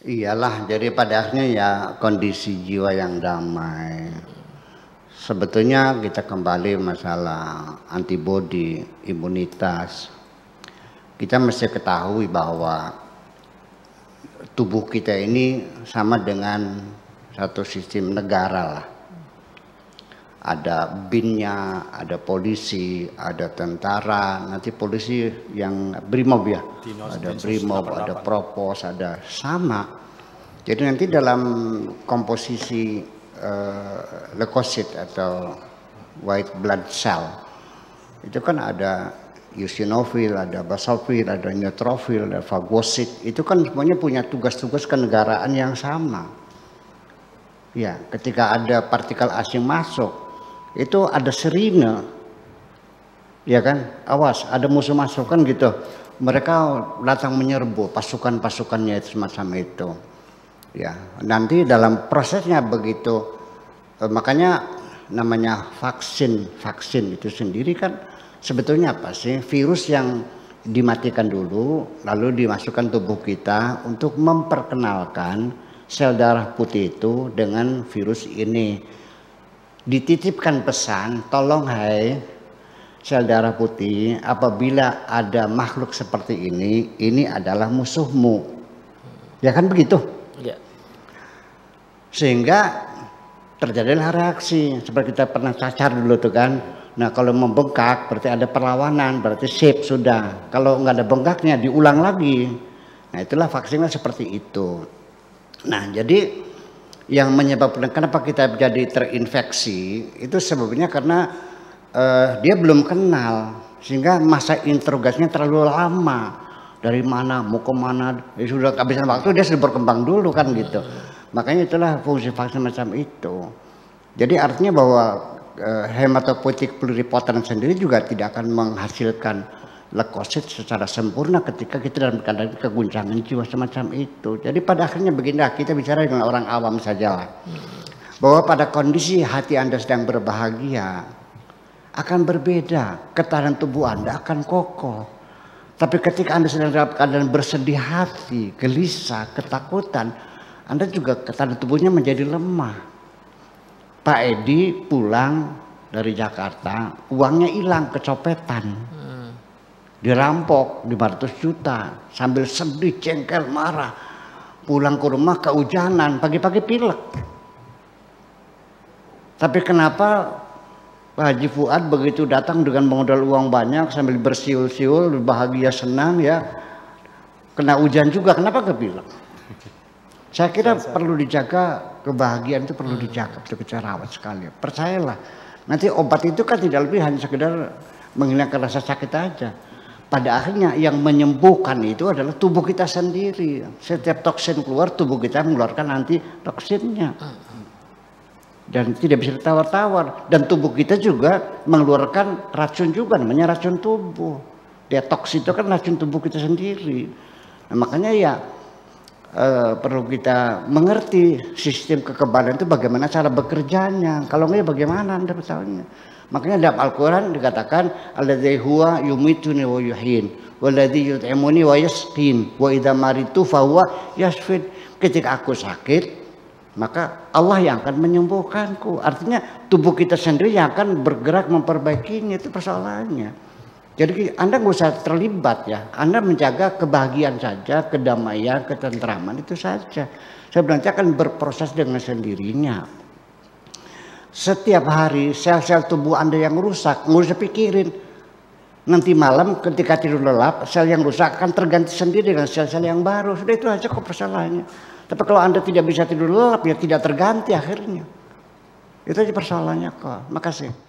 Iyalah, jadi pada akhirnya ya kondisi jiwa yang damai. Sebetulnya kita kembali masalah antibodi, imunitas. Kita mesti ketahui bahwa tubuh kita ini sama dengan satu sistem negara lah. Ada BIN-nya, ada polisi, ada tentara, nanti polisi yang BRIMOB ya, ada BRIMOB, ada Propos, ada sama. Jadi nanti dalam komposisi leukosit atau white blood cell itu kan ada eosinofil, ada basofil, ada neutrofil, ada fagosit. Itu kan semuanya punya tugas-tugas kenegaraan yang sama. Ya, ketika ada partikel asing masuk, itu ada sirine, ya kan? Awas, ada musuh masuk kan gitu. Mereka datang menyerbu pasukan-pasukannya itu semacam itu. Ya, nanti dalam prosesnya begitu, makanya namanya vaksin itu sendiri kan sebetulnya apa sih? Virus yang dimatikan dulu, lalu dimasukkan tubuh kita untuk memperkenalkan sel darah putih itu dengan virus ini. Dititipkan pesan, tolong hai sel darah putih, apabila ada makhluk seperti ini adalah musuhmu. Ya kan begitu? Ya. Sehingga terjadilah reaksi seperti kita pernah cacar dulu tuh kan. Nah kalau membengkak berarti ada perlawanan, berarti safe sudah. Kalau nggak ada bengkaknya diulang lagi. Nah itulah vaksinnya seperti itu. Nah jadi yang menyebabkan kenapa kita jadi terinfeksi itu sebabnya karena dia belum kenal, sehingga masa interogasinya terlalu lama. Dari mana mau kemana, ya sudah kehabisan waktu, dia sudah berkembang dulu kan gitu. Makanya itulah fungsi vaksin macam itu. Jadi artinya bahwa hematopoietik pluripotent sendiri juga tidak akan menghasilkan leukosit secara sempurna ketika kita dalam keadaan keguncangan jiwa semacam itu. Jadi pada akhirnya begini, kita bicara dengan orang awam saja lah. Bahwa pada kondisi hati Anda sedang berbahagia akan berbeda, ketahanan tubuh Anda akan kokoh. Tapi ketika Anda sedang dalam keadaan bersedih hati, gelisah, ketakutan, Anda juga ketahanan tubuhnya menjadi lemah. Pak Edi pulang dari Jakarta, uangnya hilang, kecopetan. Dirampok 500 juta, sambil sedih, jengkel, marah. Pulang ke rumah kehujanan, pagi-pagi pilek. Tapi kenapa Pak Haji Fuad begitu datang dengan modal uang banyak sambil bersiul-siul, bahagia, senang ya, kena hujan juga, kenapa kepilek? Saya kira perlu dijaga, kebahagiaan itu perlu dijaga, perlu kita rawat sekali. Percayalah, nanti obat itu kan tidak lebih hanya sekedar menghilangkan rasa sakit aja. Pada akhirnya yang menyembuhkan itu adalah tubuh kita sendiri. Setiap toksin keluar, tubuh kita mengeluarkan anti toksinnya. Dan tidak bisa ditawar-tawar. Dan tubuh kita juga mengeluarkan racun juga, namanya racun tubuh. Detoks itu kan racun tubuh kita sendiri. Nah, makanya ya perlu kita mengerti sistem kekebalan itu bagaimana cara bekerjanya. Kalau enggak ya bagaimana Anda bertanya. Makanya dalam Al-Quran dikatakan alladzi huwa yumituni wa yuhyin walladzi yut'imuni wa yasqin wa idza maritu fa huwa yashfin. Ketika aku sakit maka Allah yang akan menyembuhkanku. Artinya tubuh kita sendiri yang akan bergerak memperbaikinya, itu persoalannya. Jadi Anda nggak usah terlibat ya. Anda menjaga kebahagiaan saja, kedamaian, ketentraman itu saja. Sebenarnya akan berproses dengan sendirinya. Setiap hari sel-sel tubuh Anda yang rusak, nggak usah pikirin. Nanti malam ketika tidur lelap, sel yang rusak akan terganti sendiri dengan sel-sel yang baru. Sudah itu aja kok persoalannya. Tapi kalau Anda tidak bisa tidur lelap, ya tidak terganti akhirnya. Itu aja persoalannya kok. Makasih.